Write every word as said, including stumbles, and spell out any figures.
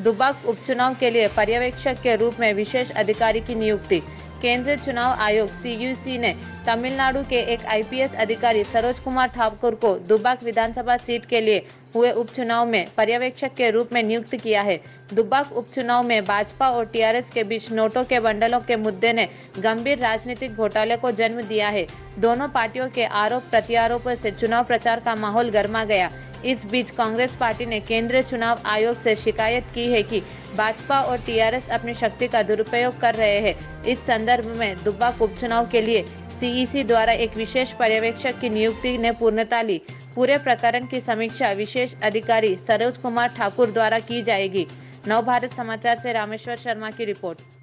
दुब्बाक उपचुनाव के लिए पर्यवेक्षक के रूप में विशेष अधिकारी की नियुक्ति। केंद्रीय चुनाव आयोग सीयूसी ने तमिलनाडु के एक आईपीएस अधिकारी सरोज कुमार ठाकुर को दुब्बाक विधानसभा सीट के लिए हुए उपचुनाव में पर्यवेक्षक के रूप में नियुक्त किया है। दुब्बाक उपचुनाव में भाजपा और टीआरएस के बीच नोटों के बंडलों के मुद्दे ने गंभीर राजनीतिक घोटाले को जन्म दिया है। दोनों पार्टियों के आरोप प्रत्यारोपों से चुनाव प्रचार का माहौल गर्मा गया। इस बीच कांग्रेस पार्टी ने केंद्रीय चुनाव आयोग से शिकायत की है कि भाजपा और टीआरएस अपनी शक्ति का दुरुपयोग कर रहे हैं। इस संदर्भ में दुब्बाक उपचुनाव के लिए सीईसी द्वारा एक विशेष पर्यवेक्षक की नियुक्ति ने पूर्णता ली। पूरे प्रकरण की समीक्षा विशेष अधिकारी सरोज कुमार ठाकुर द्वारा की जाएगी। नव भारत समाचार से रामेश्वर शर्मा की रिपोर्ट।